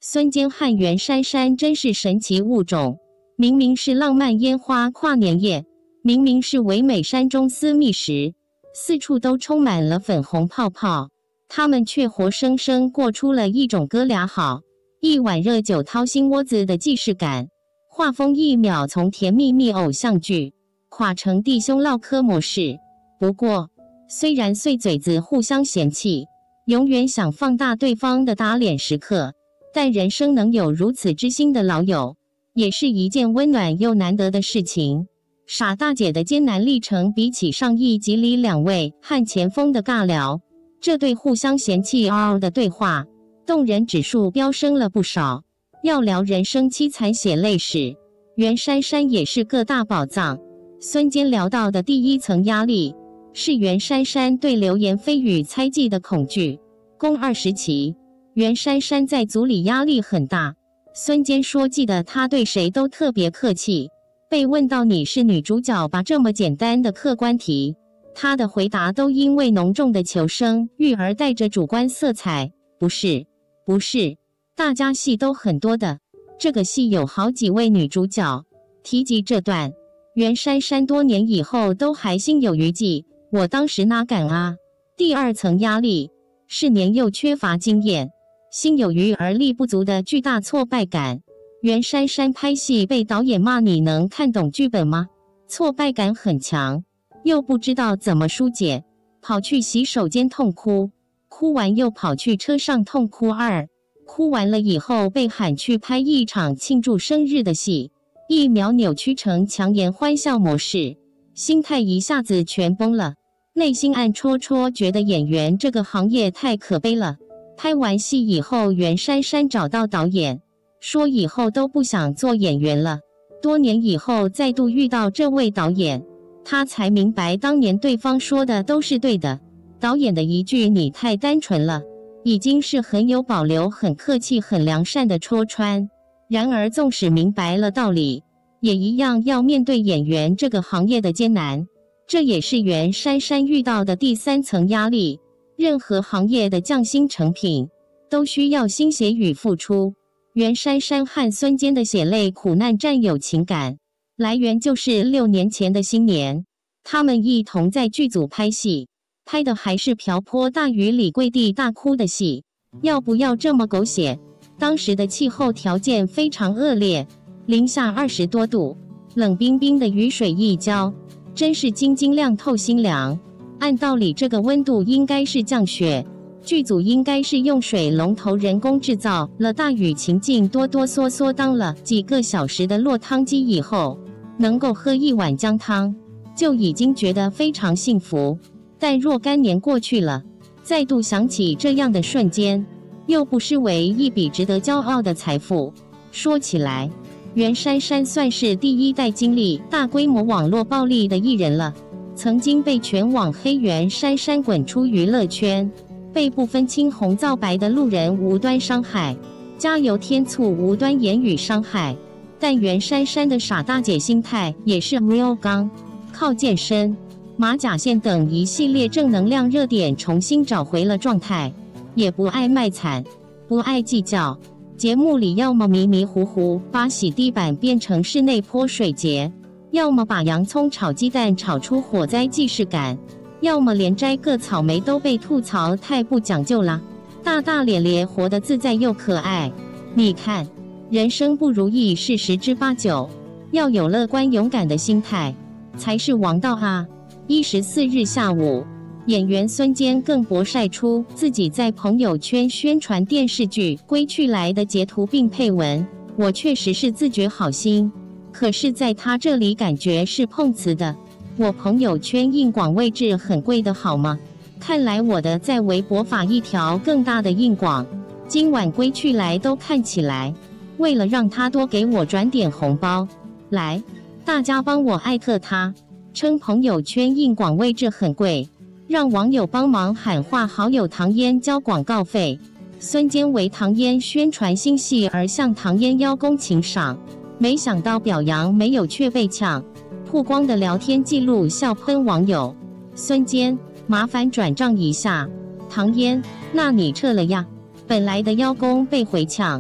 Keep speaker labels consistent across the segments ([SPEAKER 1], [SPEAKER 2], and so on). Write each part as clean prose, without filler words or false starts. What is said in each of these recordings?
[SPEAKER 1] 孙坚和袁姗姗真是神奇物种，明明是浪漫烟花跨年夜，明明是唯美山中私密时，四处都充满了粉红泡泡，他们却活生生过出了一种哥俩好，一碗热酒掏心窝子的既视感。画风一秒从甜蜜蜜偶像剧垮成弟兄唠嗑模式。不过，虽然碎嘴子互相嫌弃，永远想放大对方的打脸时刻，但人生能有如此知心的老友，也是一件温暖又难得的事情。傻大姐的艰难历程，比起上一集里两位和前锋的尬聊，这对互相嫌弃嗷嗷的对话，动人指数飙升了不少。要聊人生凄惨血泪史，袁姗姗也是个大宝藏。孙坚聊到的第一层压力，是袁姗姗对流言蜚语猜忌的恐惧。公二时期，袁姗姗在组里压力很大。孙坚说记得他对谁都特别客气，被问到你是女主角吧这么简单的客观题，他的回答都因为浓重的求生欲而带着主观色彩。不是，大家戏都很多的，这个戏有好几位女主角。提及这段，袁姗姗多年以后都还心有余悸，我当时哪敢啊。第二层压力是年幼缺乏经验，心有余而力不足的巨大挫败感。袁姗姗拍戏被导演骂你能看懂剧本吗？挫败感很强，又不知道怎么疏解，跑去洗手间痛哭，哭完又跑去车上痛哭二，哭完了以后被喊去拍一场庆祝生日的戏，一秒扭曲成强颜欢笑模式，心态一下子全崩了，内心暗戳戳觉得演员这个行业太可悲了。拍完戏以后，袁姗姗找到导演，说以后都不想做演员了。多年以后再度遇到这位导演，他才明白当年对方说的都是对的。导演的一句你太单纯了，已经是很有保留、很客气、很良善的戳穿。然而纵使明白了道理，也一样要面对演员这个行业的艰难。这也是袁姗姗遇到的第三层压力。任何行业的匠心成品，都需要心血与付出。袁姗姗和孙坚的血泪苦难战友情感，来源就是6年前的新年，他们一同在剧组拍戏，拍的还是瓢泼大雨里跪地大哭的戏。要不要这么狗血？当时的气候条件非常恶劣，零下20多度，冷冰冰的雨水一浇，真是晶晶亮透心凉。按道理这个温度应该是降雪，剧组应该是用水龙头人工制造了大雨情境，哆哆嗦嗦当了几个小时的落汤鸡以后，能够喝一碗姜汤，就已经觉得非常幸福。但若干年过去了，再度想起这样的瞬间，又不失为一笔值得骄傲的财富。说起来，袁姗姗算是第一代经历大规模网络暴力的艺人了。曾经被全网黑袁姗姗滚出娱乐圈，被不分青红皂白的路人无端伤害，加油添醋无端言语伤害。但袁姗姗的傻大姐心态也是 real 刚，靠健身、马甲线等一系列正能量热点重新找回了状态，也不爱卖惨，不爱计较。节目里要么迷迷糊糊把洗地板变成室内泼水节，要么把洋葱炒鸡蛋炒出火灾既视感，要么连摘个草莓都被吐槽太不讲究啦。大大咧咧活得自在又可爱。你看，人生不如意是10之8九，要有乐观勇敢的心态才是王道啊。1月14日下午，演员孙坚更博晒出自己在朋友圈宣传电视剧《归去来》的截图，并配文：我确实是自觉好心，可是在他这里感觉是碰瓷的。我朋友圈硬广位置很贵的好吗？看来我的在微博发一条更大的硬广，今晚归去来都看起来。为了让他多给我转点红包，来，大家帮我艾特他，称朋友圈硬广位置很贵，让网友帮忙喊话好友唐嫣交广告费。孙坚为唐嫣宣传新戏而向唐嫣邀功请赏，没想到表扬没有却被抢，曝光的聊天记录笑喷网友。孙坚，麻烦转账一下。唐嫣，那你撤了呀？本来的邀功被回抢，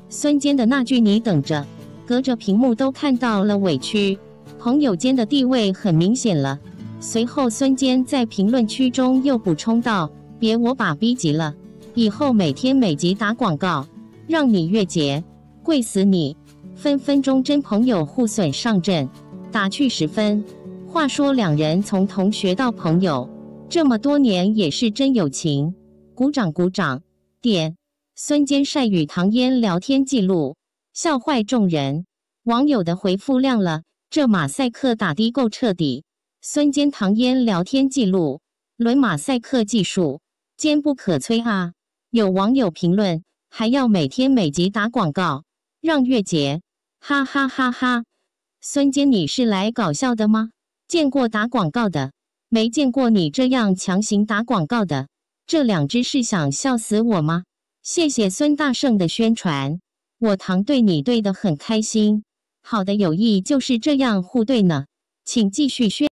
[SPEAKER 1] 孙坚的那句你等着，隔着屏幕都看到了委屈，朋友间的地位很明显了。随后孙坚在评论区中又补充道：别我把逼急了，以后每天每集打广告，让你月结，贵死你！分分钟真朋友互损上阵，打趣10分。话说两人从同学到朋友，这么多年也是真有情。鼓掌鼓掌！点。孙坚晒与唐嫣聊天记录，笑坏众人。网友的回复亮了，这马赛克打的够彻底。孙坚唐嫣聊天记录，论马赛克技术，坚不可摧啊！有网友评论，还要每天每集打广告，让月结，哈哈哈哈！孙坚，你是来搞笑的吗？见过打广告的，没见过你这样强行打广告的。这两只是想笑死我吗？谢谢孙大圣的宣传，我堂对你对得很开心。好的友谊就是这样互对呢，请继续宣。